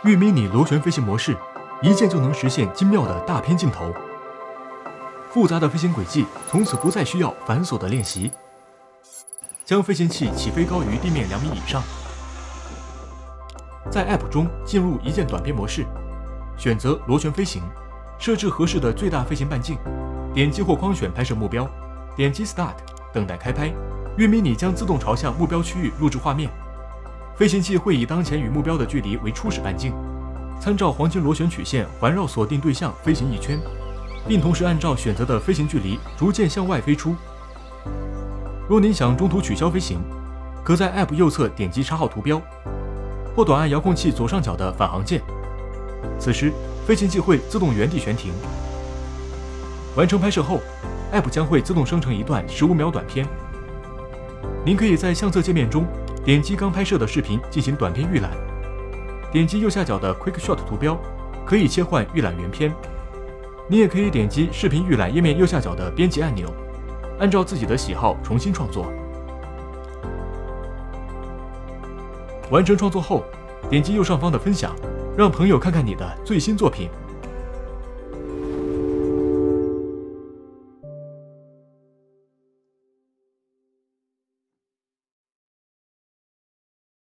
玉 mini 螺旋飞行模式，一键就能实现精妙的大片镜头。复杂的飞行轨迹从此不再需要繁琐的练习，将飞行器起飞高于地面2米以上。在 App 中进入一键短片模式，选择螺旋飞行，设置合适的最大飞行半径，点击或框选拍摄目标，点击 Start， 等待开拍。玉 mini 将自动朝向目标区域录制画面。飞行器会以当前与目标的距离为初始半径，参照黄金螺旋曲线环绕锁定对象飞行1圈，并同时按照选择的飞行距离逐渐向外飞出。若您想中途取消飞行，可在 App 右侧点击插号图标，或短按遥控器左上角的返航键。此时，飞行器会自动原地悬停。完成拍摄后 ，App 将会自动生成一段15秒短片。您可以在相册界面中点击刚拍摄的视频进行短片预览，点击右下角的 Quick Shot 图标，可以切换预览原片。你也可以点击视频预览页面右下角的编辑按钮，按照自己的喜好重新创作。完成创作后，点击右上方的分享，让朋友看看你的最新作品。